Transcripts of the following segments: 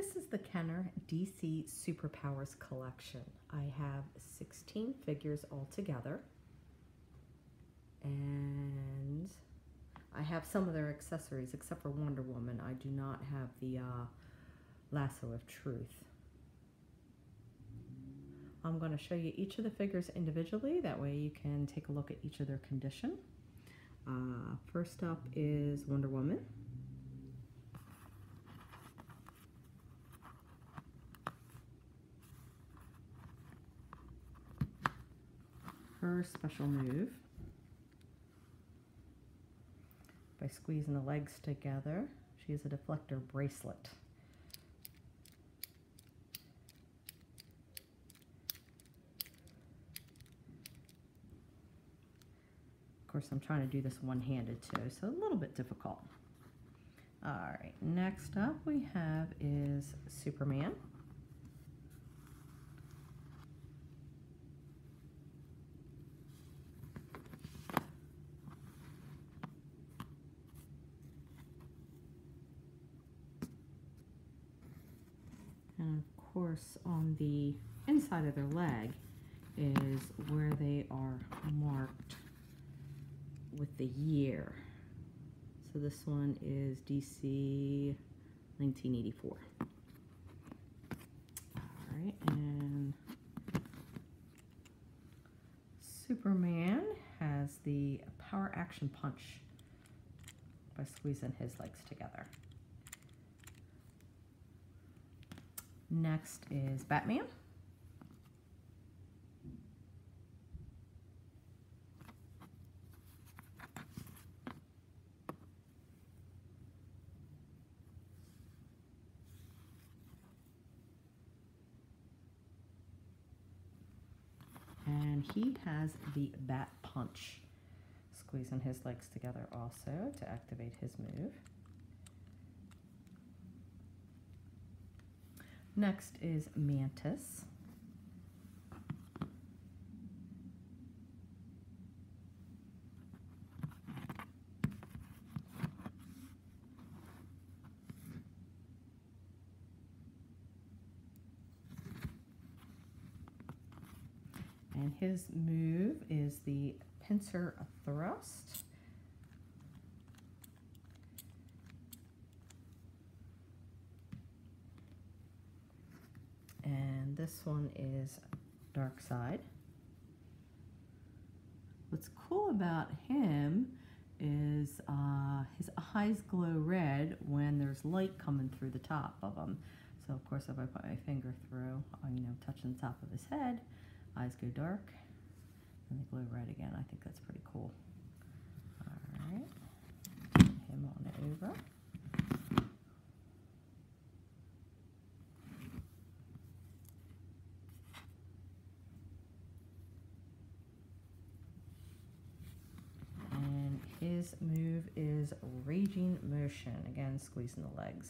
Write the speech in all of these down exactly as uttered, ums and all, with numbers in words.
This is the Kenner D C Superpowers collection. I have sixteen figures altogether, and I have some of their accessories except for Wonder Woman. I do not have the uh, Lasso of Truth. I'm going to show you each of the figures individually, that way you can take a look at each of their condition. Uh, first up is Wonder Woman. Her special move, by squeezing the legs together, she has a deflector bracelet. Of course, I'm trying to do this one-handed too, so a little bit difficult. All right, next up we have is Superman. And of course, on the inside of their leg is where they are marked with the year. So this one is D C nineteen eighty-four. All right, and Superman has the power action punch by squeezing his legs together. Next is Batman. And he has the Bat Punch, squeezing his legs together also to activate his move. Next is Mantis. And his move is the pincer thrust. And this one is Darkseid. What's cool about him is uh, his eyes glow red when there's light coming through the top of them. So of course if I put my finger through, you know, touching the top of his head, eyes go dark and they glow red again. I think that's pretty cool. All right, put him on over. His move is Raging Motion, again squeezing the legs.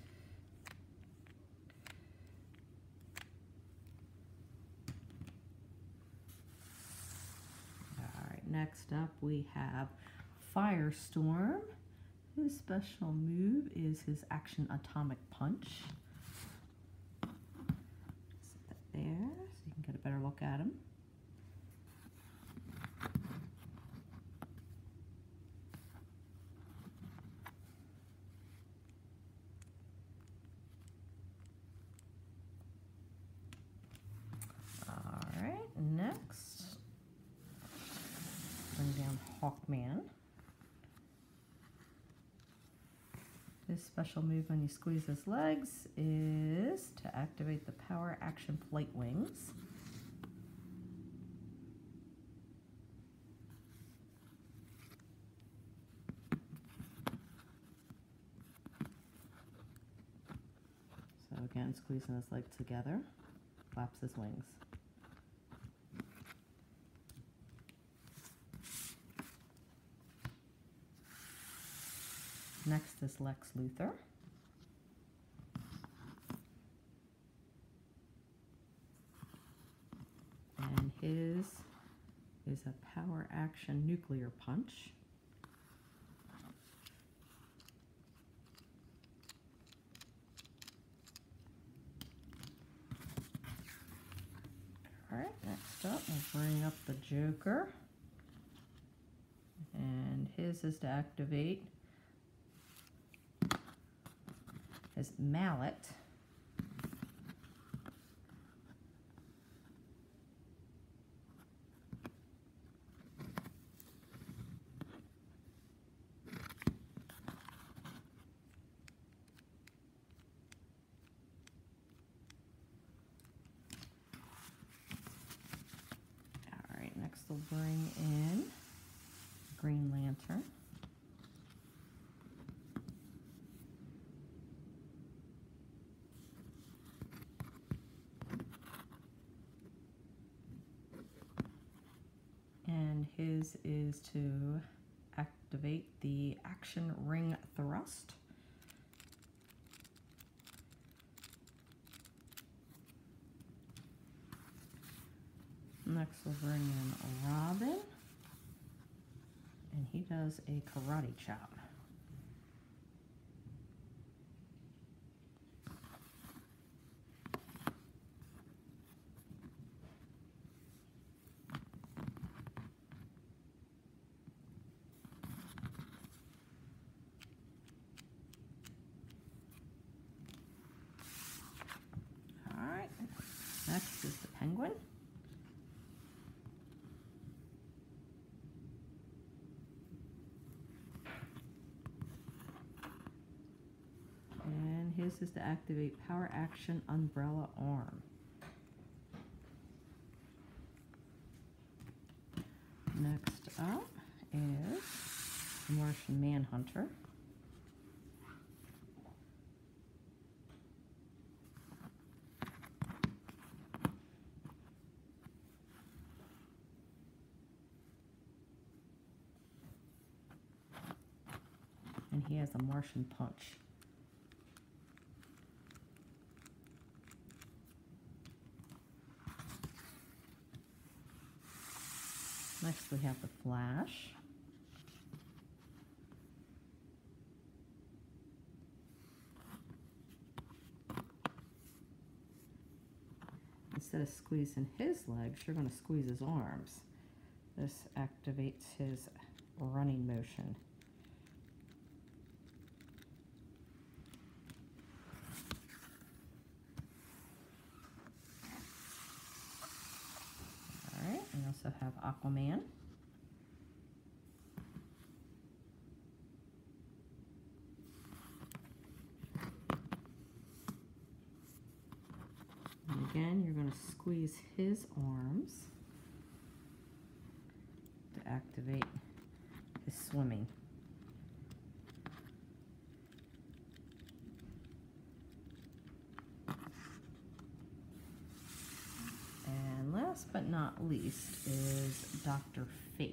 All right, next up we have Firestorm. His special move is his Action Atomic Punch. Set that there so you can get a better look at him. Next, bring down Hawkman. His special move when you squeeze his legs is to activate the Power Action Flight Wings. So again, squeezing his legs together, flaps his wings. Next is Lex Luthor. And his is a Power Action Nuclear Punch. Next up, we'll bring up the Joker. And his is to activate his mallet. All right, next we'll bring in Green Lantern. And his is to activate the Action Ring Thrust. Next we'll bring in Robin. And he does a karate chop. All right, next is the Penguin. And his is to activate Power Action Umbrella Arm. Next up is the Martian Manhunter. And he has a Martian Punch. Next we have the Flash. Instead of squeezing his legs, you're going to squeeze his arms. This activates his running motion. We also have Aquaman. And again, you're going to squeeze his arms to activate his swimming. And last but not least is Doctor Fate.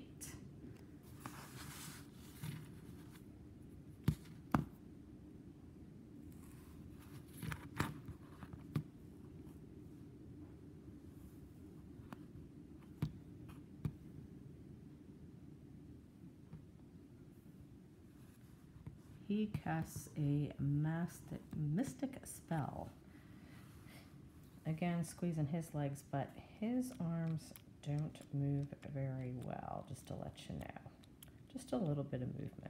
He casts a mastic, mystic spell. Again, squeezing his legs, but his arms don't move very well, just to let you know. Just a little bit of movement.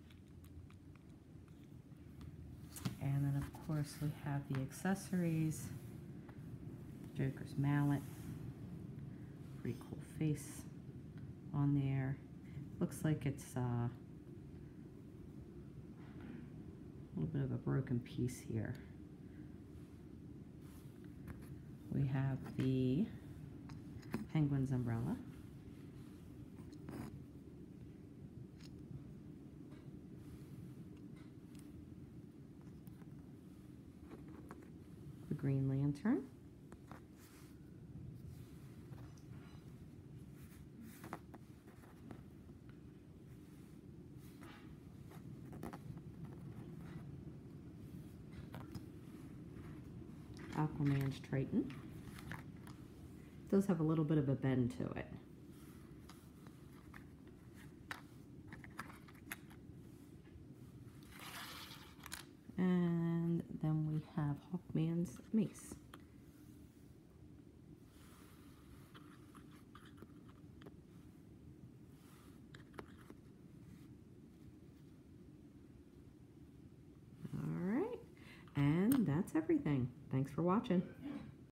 And then, of course, we have the accessories. The Joker's mallet. Pretty cool face on there. Looks like it's uh, a little bit of a broken piece here. We have the Penguin's umbrella. The Green Lantern. Aquaman's Triton. It does have a little bit of a bend to it. And then we have Hawkman's mace. that's everything. Thanks for watching.